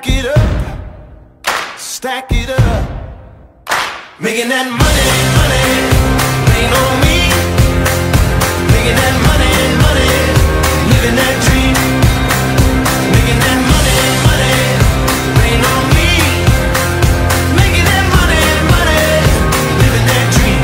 stack it up, stack it up. Making that money, money, rain on me. Making that money, money, living that dream. Making that money, money, rain on me. Making that money, money, living that dream.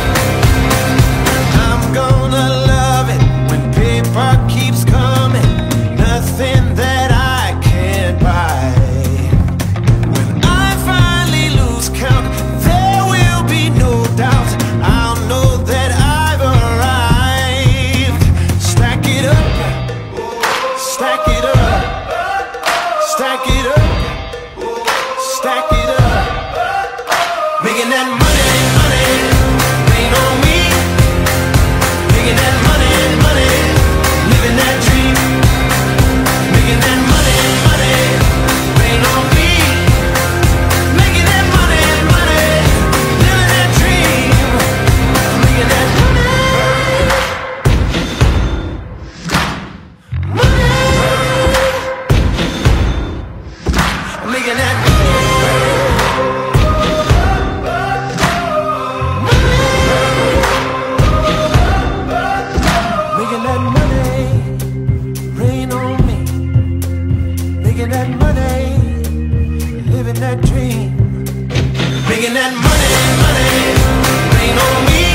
I'm gonna love it when paper keeps coming. Nothing that I can't buy. When I finally lose count, there will be no doubt. I'll know that I've arrived. Stack it up, stack it up, stack it up, stack it up. Making that money, money, rain on me. Making that money, money, living that dream. Making that money, money, rain on me. Making that money, money, living that dream. Making that money, money. Making that money, making that money, rain on me. Making that money, living that dream. Making that money, money, rain on me.